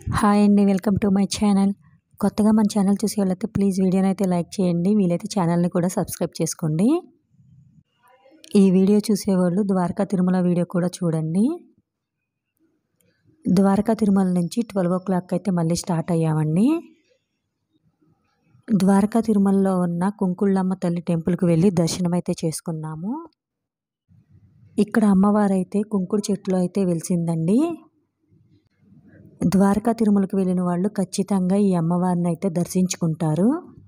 Hi అండి. Welcome to my channel. కొత్తగా మన ఛానల్ చూసే వాళ్ళైతే ప్లీజ్ వీడియోనైతే లైక్ చేయండి. వీలైతే ఛానల్ని కూడా సబ్స్క్రైబ్ చేసుకోండి. ఈ వీడియో చూసేవాళ్ళు ద్వారకా తిరుమల వీడియో కూడా చూడండి. ద్వారకా తిరుమల నుంచి 12 అయితే మళ్ళీ స్టార్ట్ అయ్యామండి. ద్వారకా తిరుమలలో ఉన్న కుంకుళ్ళమ్మ తల్లి టెంపుల్కి వెళ్ళి దర్శనం అయితే చేసుకున్నాము. ఇక్కడ అమ్మవారైతే కుంకుడు చెట్టులో అయితే వెలిసిందండి. ద్వారకా తిరుమలకి వెళ్ళిన వాళ్ళు ఖచ్చితంగా ఈ అమ్మవారిని అయితే దర్శించుకుంటారు.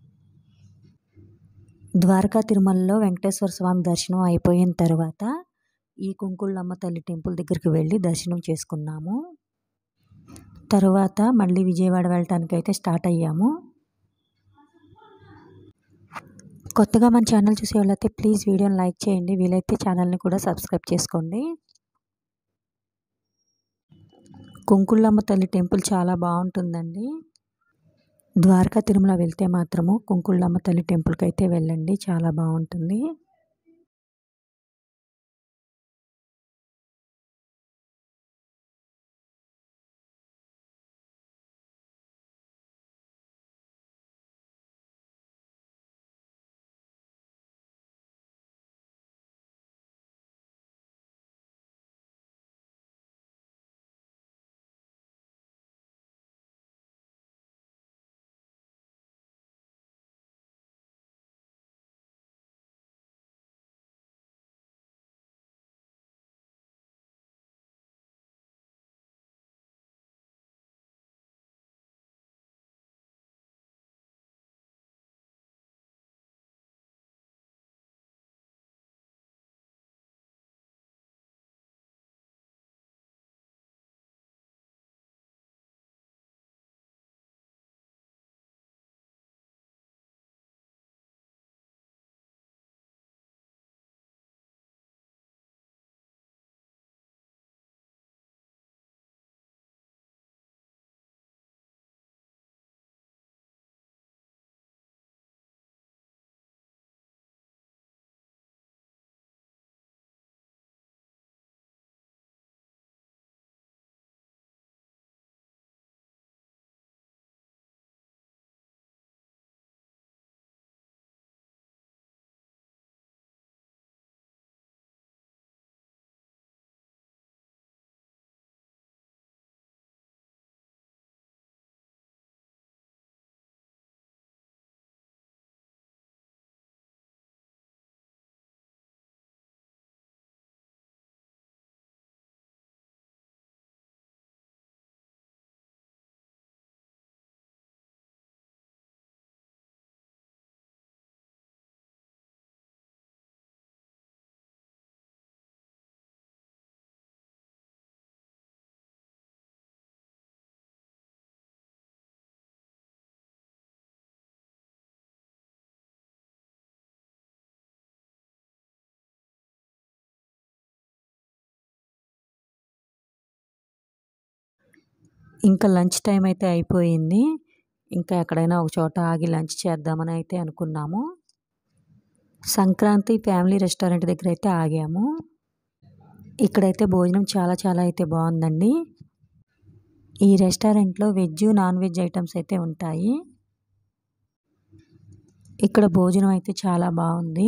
ద్వారకా తిరుమలలో వెంకటేశ్వర స్వామి దర్శనం అయిపోయిన తర్వాత ఈ కుంకుళ్ళమ్మ తల్లి టెంపుల్ దగ్గరికి వెళ్ళి దర్శనం చేసుకున్నాము. తర్వాత మళ్ళీ విజయవాడ వెళ్ళటానికి అయితే స్టార్ట్ అయ్యాము. కొత్తగా మన ఛానల్ చూసే వాళ్ళైతే ప్లీజ్ వీడియోని లైక్ చేయండి. వీలైతే ఛానల్ని కూడా సబ్స్క్రైబ్ చేసుకోండి. కుంకుళ్ళమ్మ తల్లి టెంపుల్ చాలా బాగుంటుందండి. ద్వారకా తిరుమల వెళ్తే మాత్రము కుంకుళ్ళమ్మ తల్లి టెంపుల్కి అయితే వెళ్ళండి, చాలా బాగుంటుంది. ఇంకా లంచ్ టైం అయితే అయిపోయింది. ఇంకా ఎక్కడైనా ఒక చోట ఆగి లంచ్ చేద్దామని అయితే అనుకున్నాము. సంక్రాంతి ఫ్యామిలీ రెస్టారెంట్ దగ్గర అయితే ఆగాము. ఇక్కడైతే భోజనం చాలా అయితే బాగుందండి. ఈ రెస్టారెంట్లో వెజ్, నాన్ వెజ్ ఐటమ్స్ అయితే ఉంటాయి. ఇక్కడ భోజనం అయితే చాలా బాగుంది.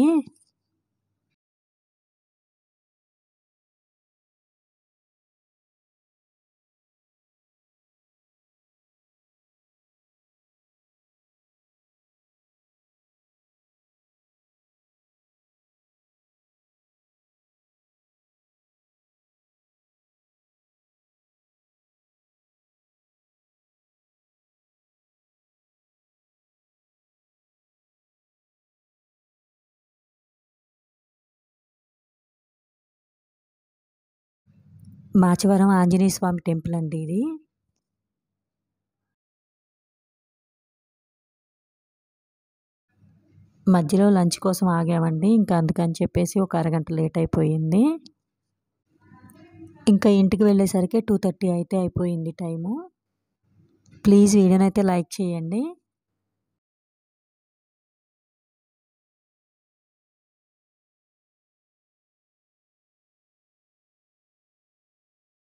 మాచవరం ఆంజనేయ స్వామి టెంపుల్ అండి ఇది. మధ్యలో లంచ్ కోసం ఆగామండి. ఇంకా అందుకని చెప్పేసి ఒక అరగంట లేట్ అయిపోయింది. ఇంకా ఇంటికి వెళ్ళేసరికి 2:30 అయితే అయిపోయింది టైము. ప్లీజ్ వీడియోనైతే లైక్ చేయండి.